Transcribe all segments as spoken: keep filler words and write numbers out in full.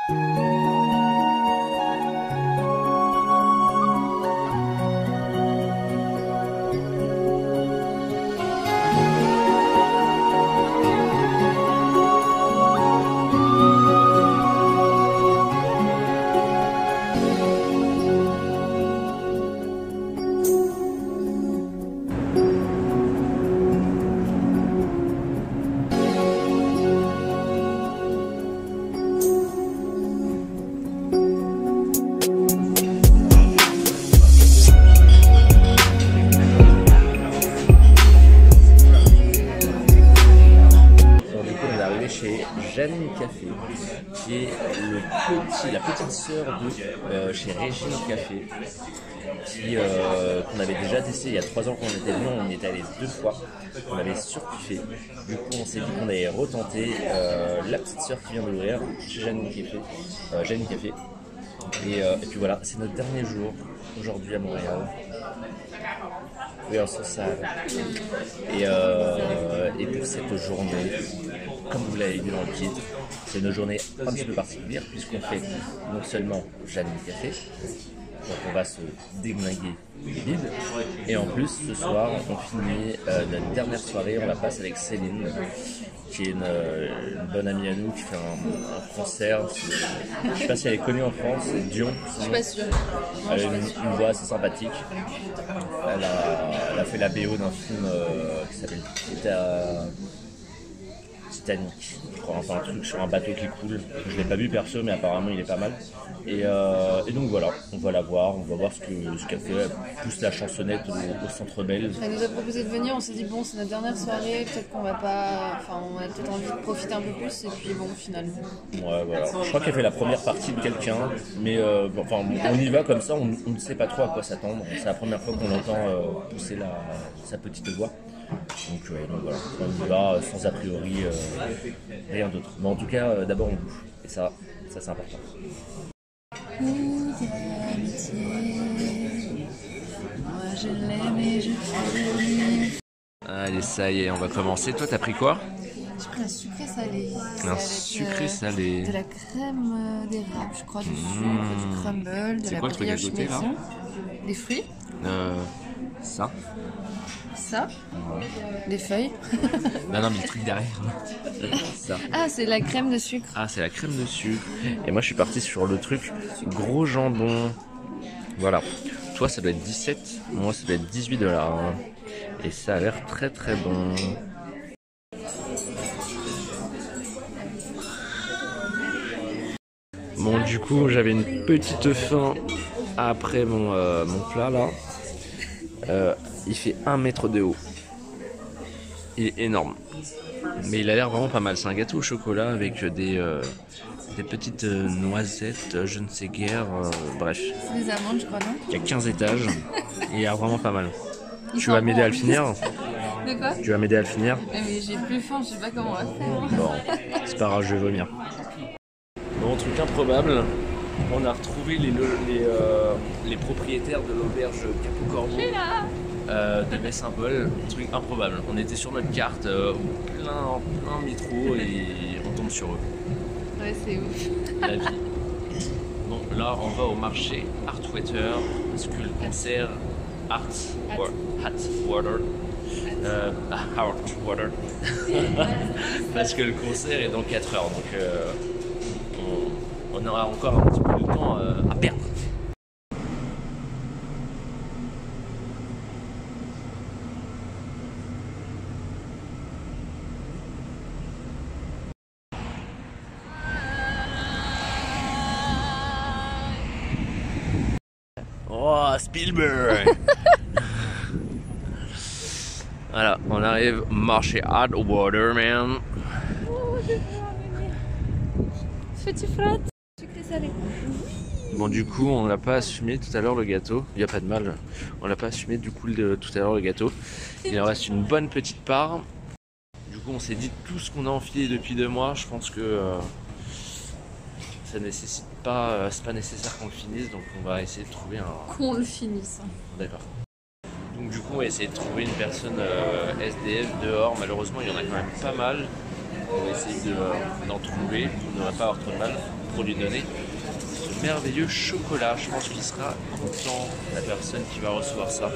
Jeanne Café, qui est le petit, la petite sœur de euh, chez Régine Café, qui euh, qu'on avait déjà testé il y a trois ans quand on était venu, on y était allé deux fois, on avait surkiffé. Du coup, on s'est dit qu'on allait retenter euh, la petite sœur qui vient d'ouvrir chez Jeanne Café, euh, Jeanne Café. Et, euh, et puis voilà, c'est notre dernier jour aujourd'hui à Montréal. We are so sad. Et, euh, et pour cette journée, comme vous l'avez vu dans le titre, c'est une journée un petit peu particulière puisqu'on fait non seulement Jeanne Café, donc on va se déglinguer les vides, et en plus ce soir on finit euh, notre dernière soirée, on la passe avec Céline, qui est une, une bonne amie à nous, qui fait un, un concert. Je ne sais pas si elle est connue en France, c'est Dion. Je suis pas sûre. Elle a une, une voix assez sympathique. Elle a, elle a fait la B O d'un film euh, qui s'appelle Titanic, je crois, enfin un truc sur un bateau qui coule. Je l'ai pas vu perso, mais apparemment il est pas mal. Et, euh, et donc voilà, on va la voir, on va voir ce que ce qu'elle fait, plus la chansonnette au, au Centre Bell. Elle nous a proposé de venir, on s'est dit bon c'est notre dernière soirée, peut-être qu'on va pas, enfin on a peut-être envie de profiter un peu plus, et puis bon finalement. Ouais voilà, je crois qu'elle fait la première partie de quelqu'un, mais euh, bon, enfin on y va comme ça, on, on ne sait pas trop à quoi s'attendre. C'est la première fois qu'on entend euh, pousser la, sa petite voix. Donc, euh, donc voilà, on y va sans a priori, euh, rien d'autre. Mais en tout cas, euh, d'abord on bouffe. Et ça, ça c'est important. Allez, ça y est, on va commencer. Toi, t'as pris quoi? J'ai pris un sucré salé. Un sucré salé. De la crème d'érable, je crois, dessus, Mmh. en fait, du crumble, de la quoi le truc à brioche côté, là? maison, des fruits, Euh, ça. ça, des feuilles. Non, non, mais le truc derrière. Ça. Ah, c'est la crème de sucre. Ah, c'est la crème de sucre. Et moi, je suis parti sur le truc gros jambon. Voilà. Toi, ça doit être dix-sept. Moi, ça doit être dix-huit dollars. Et ça a l'air très très bon. Bon, du coup, j'avais une petite faim après mon, euh, mon plat là. Euh, il fait un mètre de haut. Il est énorme. Mais il a l'air vraiment pas mal. C'est un gâteau au chocolat avec des, euh, des petites euh, noisettes, je ne sais guère. Euh, bref. C'est des amandes, je crois, non? Il y a quinze étages. Et il est vraiment pas mal. Il Tu vas m'aider à le finir? De quoi? Tu vas m'aider à le finir? Mais, mais j'ai plus faim, je sais pas comment on va faire. Bon, c'est pas grave, je vais vomir. Bon, truc improbable, on a retrouvé les, les, euh, les propriétaires de l'auberge Capo Corbeau euh, de Baie-Saint-Paul. Truc improbable, on était sur notre carte, euh, plein, plein métro, et on tombe sur eux. Ouais, c'est ouf. La vie. Bon, là, on va au marché Artwater, parce que le concert Art Wa- Atwater, euh, Artwater, parce que le concert est dans quatre heures, donc euh, on, on aura encore un petit peu de temps euh, à perdre. Oh, Spielberg. Voilà, on arrive au marché Atwater, man. Petit frotte. Sucré salé. Bon, du coup, on l'a pas assumé tout à l'heure le gâteau. Il n'y a pas de mal. On l'a pas assumé du coup le, tout à l'heure le gâteau. Il en reste une bonne petite part. Du coup, on s'est dit tout ce qu'on a enfilé depuis deux mois. Je pense que euh, ça nécessite pas, euh, c'est pas nécessaire qu'on le finisse. Donc, on va essayer de trouver un. Qu'on le finisse. D'accord. Donc, du coup, on va essayer de trouver une personne euh, S D F dehors. Malheureusement, il y en a quand même pas mal. On va essayer de, euh, d'en trouver. On ne va pas avoir trop de mal. pour lui donner ce merveilleux chocolat. Je pense qu'il sera content, la personne qui va recevoir ça.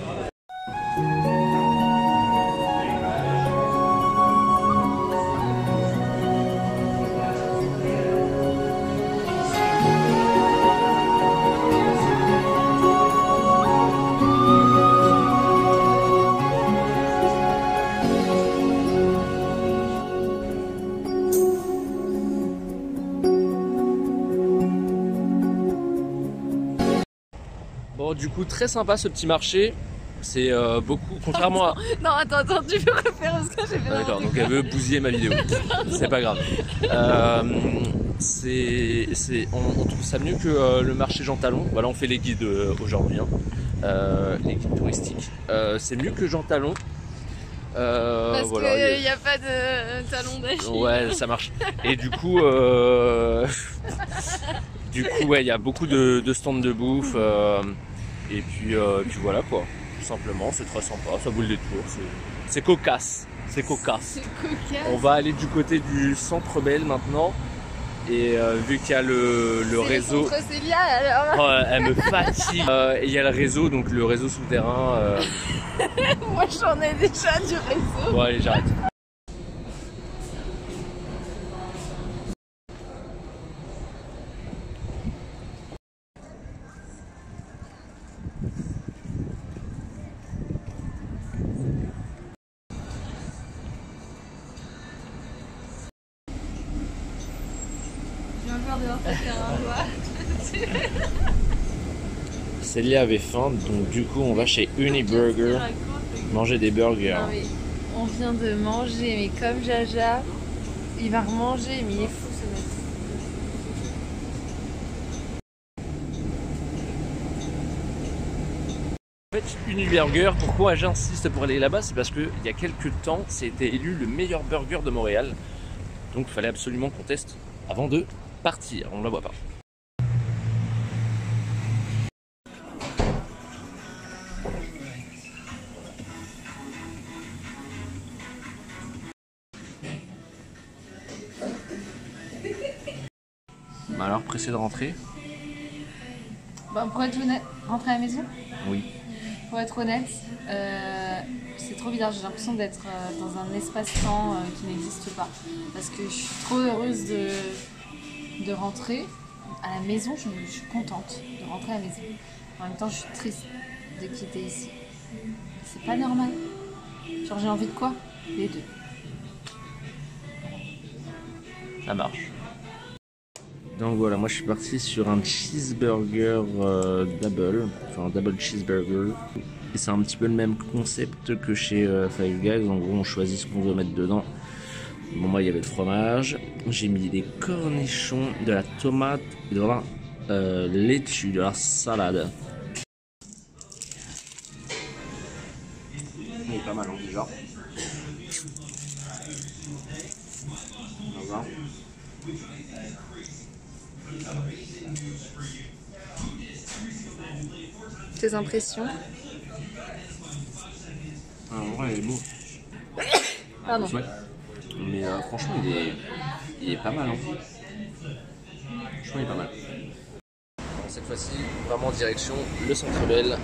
Bon, du coup, très sympa ce petit marché. C'est euh, beaucoup, contrairement attends, à... Non, attends, attends, tu peux refaire ce que j'ai fait. Ah, d'accord, donc elle veut bousiller ma vidéo. C'est pas grave. Euh, c'est, c'est, on, on trouve ça mieux que euh, le marché Jean Talon. Voilà, on fait les guides euh, aujourd'hui, hein. euh, les guides touristiques. Euh, c'est mieux que Jean Talon. Euh, Parce voilà, qu'il n'y a... a pas de talon d'Achille. Ouais, ça marche. Et du coup, euh... du coup, ouais, il y a beaucoup de, de stands de bouffe. Euh... Et puis, euh, puis voilà quoi. Tout simplement, c'est très sympa. Ça vaut le détour. C'est cocasse. C'est cocasse. cocasse. On va aller du côté du Centre Bell maintenant. Et euh, vu qu'il y a le, le réseau. Le Célia, alors. Oh, elle me fatigue. euh, et il y a le réseau, donc le réseau souterrain. Euh... Moi j'en ai déjà du réseau. Bon allez, j'arrête. Célia avait faim, donc du coup on va chez Uniburger manger des burgers. Non, mais on vient de manger, mais comme Jaja, il va remanger, mais il est fou ce mec. En fait, Uniburger, pourquoi j'insiste pour aller là-bas, c'est parce qu'il y a quelques temps, c'était élu le meilleur burger de Montréal. Donc il fallait absolument qu'on teste avant de partir, on ne la voit pas. Alors, pressé de rentrer? Bah, pour être honnête, rentrer à la maison? Oui. Pour être honnête, euh, c'est trop bizarre, j'ai l'impression d'être euh, dans un espace-temps euh, qui n'existe pas. Parce que je suis trop heureuse de, de rentrer à la maison, je, je suis contente de rentrer à la maison. En même temps, je suis triste de quitter ici. C'est pas normal. Genre, j'ai envie de quoi? Les deux. Ça marche. Donc voilà, moi je suis parti sur un cheeseburger euh, double, enfin un double cheeseburger. Et c'est un petit peu le même concept que chez euh, Five Guys. En gros, on choisit ce qu'on veut mettre dedans. Bon, moi il y avait le fromage, j'ai mis des cornichons, de la tomate, de la euh, laitue, de la salade. Il est pas mal, hein, déjà. Voilà. Tes impressions? En vrai, il est beau. Pardon. Ouais. Mais euh, franchement, il est, il est pas mal. Hein. Franchement, il est pas mal. Cette fois-ci, vraiment direction le Centre Bell.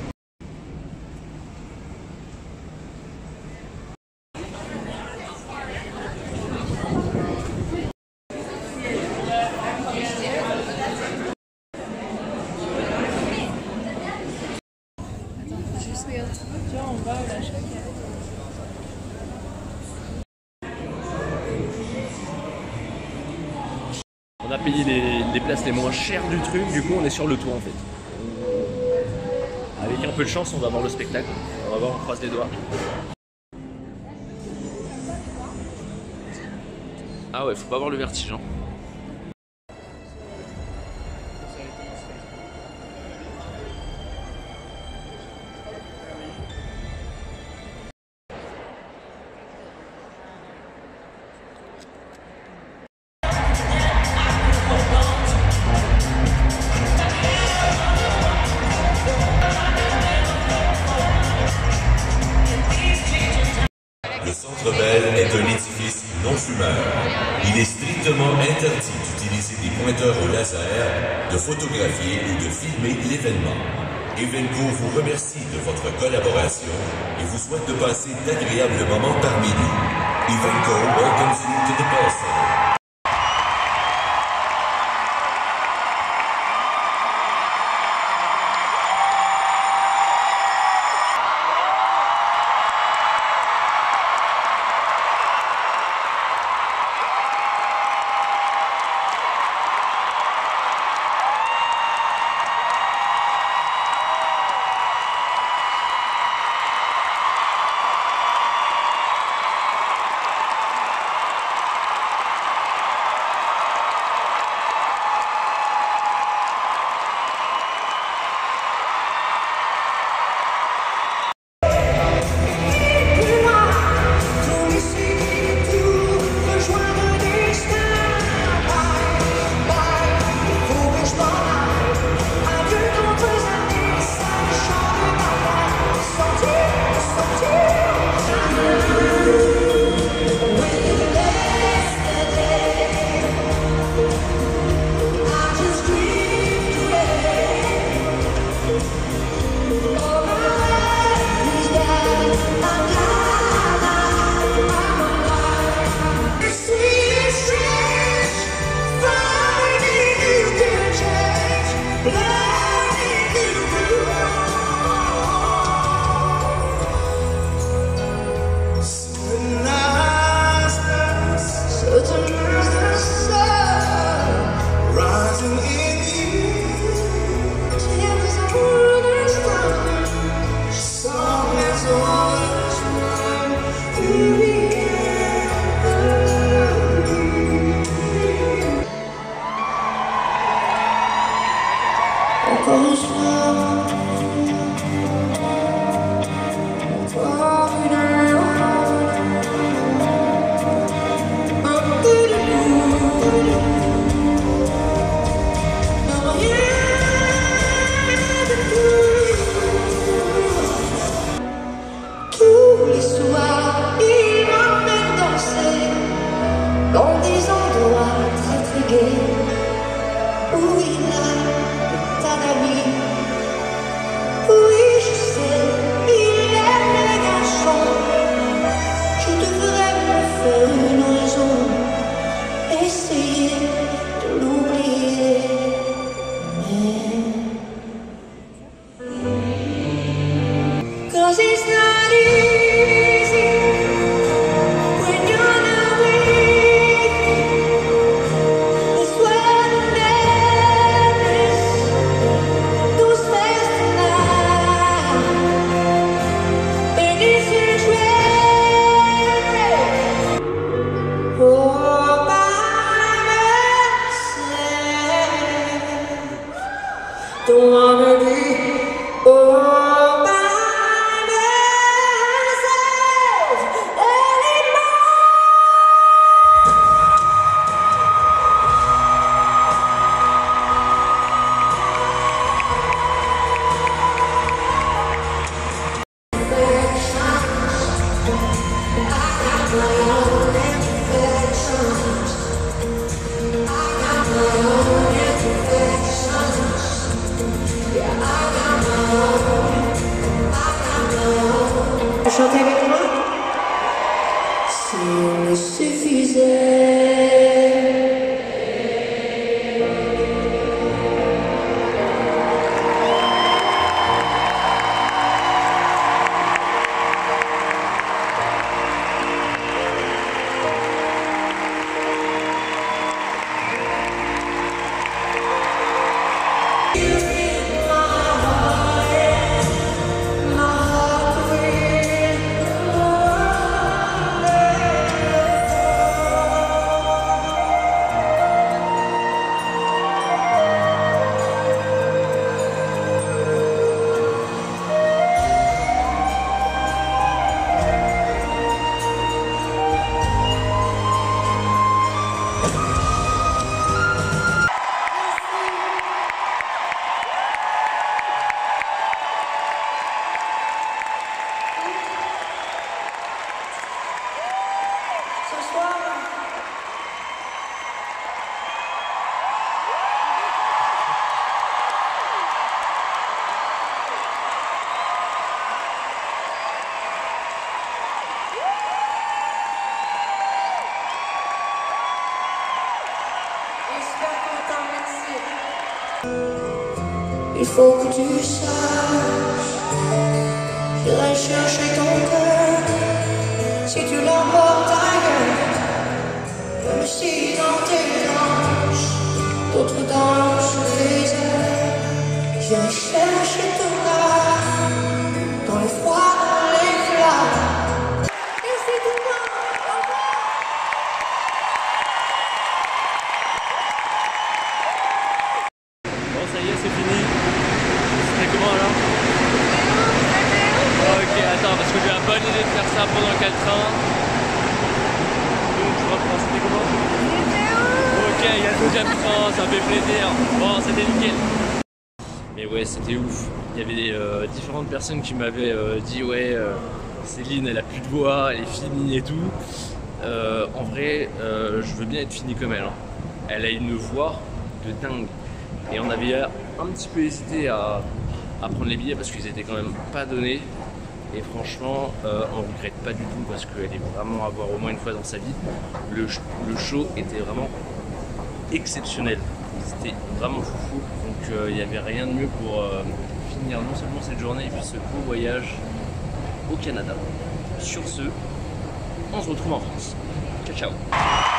On a payé les, les places les moins chères du truc, du coup on est sur le toit en fait. Avec un peu de chance, on va voir le spectacle. On va voir, on croise les doigts. Ah ouais, faut pas avoir le vertige. Hein. Le Centre Bell est un édifice non fumeur. Il est strictement interdit au laser, de photographier ou de filmer l'événement. Evenco vous remercie de votre collaboration et vous souhaite de passer d'agréables moments parmi nous. Evenco welcomes you to the Bell Center. Il faut que tu saches, j'irai chercher ton cœur si tu l'emportes ailleurs. Même si dans tes hanches, d'autres dansent sous tes ailes, j'irai chercher ton âme dans les froids, dans les flammes. Et c'est tout moi. Bon, ça y est, c'est fini. C'était comment alors? Ok, attends, parce que j'ai la bonne idée de faire ça pendant le train. Donc, je reprends, c'était comment? Ok, il y a le deuxième train, ça me fait plaisir. Bon, c'était nickel. Mais ouais, c'était ouf. Il y avait euh, différentes personnes qui m'avaient euh, dit ouais, euh, Céline, elle a plus de voix, elle est finie et tout. Euh, en vrai, euh, je veux bien être fini comme elle. Hein. Elle a une voix de dingue. Et on avait un petit peu hésité à, à prendre les billets parce qu'ils étaient quand même pas donnés. Et franchement, euh, on ne regrette pas du tout parce qu'elle est vraiment à voir au moins une fois dans sa vie. Le, le show était vraiment exceptionnel. C'était vraiment foufou. Donc il euh, n'y avait rien de mieux pour euh, finir non seulement cette journée et puis ce beau voyage au Canada. Sur ce, on se retrouve en France. Ciao ciao.